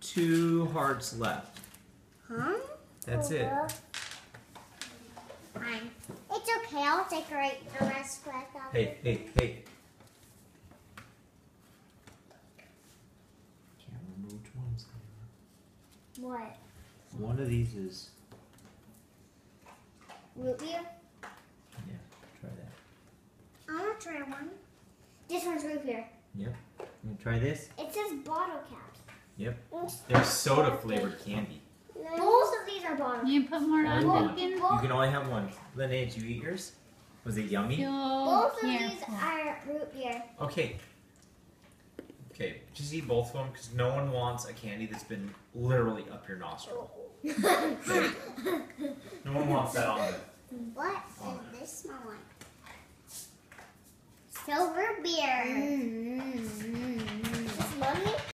2 hearts left. Huh? That's it. Fine. It's okay. I'll decorate the rest with them. Hey. Can't remember which ones they are. What? One of these is. Root beer? Yeah, try that. I want to try one. This one's root beer. Yep. You gonna try this? It says bottle caps. Yep. They're soda flavored candy. Both of these are bottle caps. You put more on, Duncan? You can only have one. Linnea, did you eat yours? Was it yummy? Both of these are root beer. Okay. Okay, just eat both of them because no one wants a candy that's been literally up your nostril. No one wants that on it. What does this smell like? Still root beer.